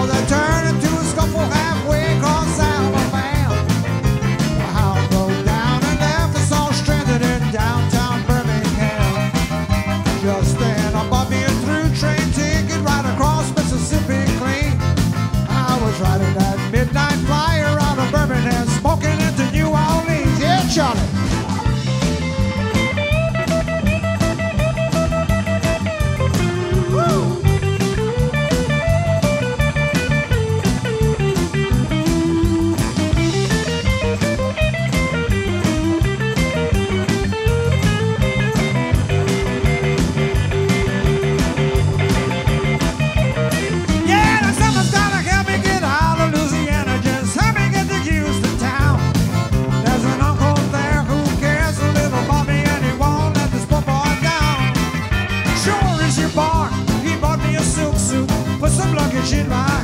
that turned into a scuffle halfway across Alabama. The house broke down and left us all stranded in downtown Birmingham. Just then I bought me a through train ticket right across Mississippi clean. I was riding that midnight flyer out of Birmingham, smoking into New Orleans. Yeah, Charlie. In my